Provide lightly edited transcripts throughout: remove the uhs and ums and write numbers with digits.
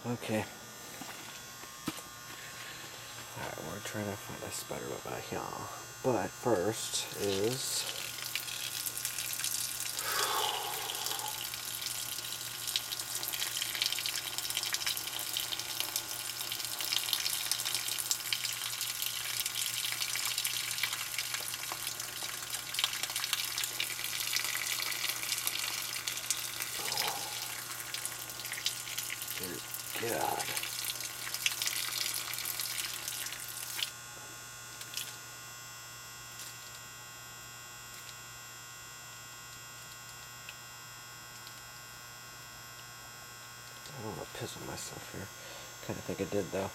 Okay. Alright, we're trying to find a spider web out here. But first is... Dear God. I don't want to piss on myself here. Kind of think I did, though.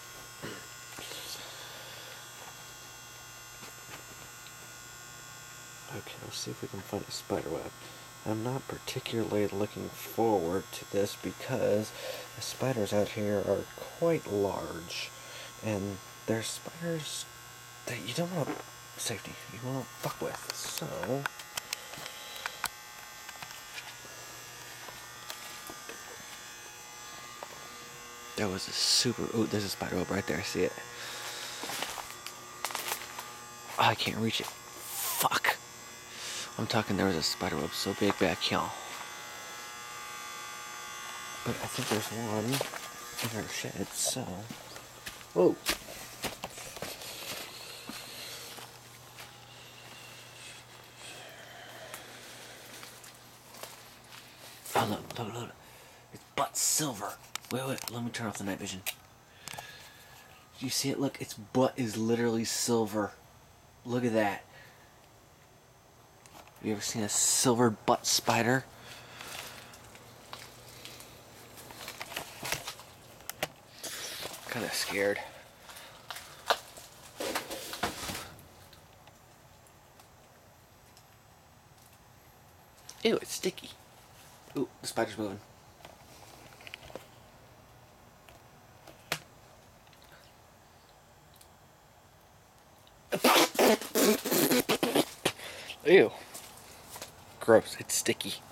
Okay, let's see if we can find a spider web. I'm not particularly looking forward to this because the spiders out here are quite large. And they're spiders that you don't want to... safety, you want to fuck with. So... That was a super... Ooh, there's a spider web right there. I see it. Oh, I can't reach it. Fuck. I'm talking there was a spider web so big back here. But I think there's one in our shed, so... Whoa. Oh, look. It's butt silver. Wait, let me turn off the night vision. Do you see it? Look, its butt is literally silver. Look at that. Have you ever seen a silver butt spider? Kinda scared. Ew, it's sticky. Ooh, the spider's moving. Ew. Gross, it's sticky.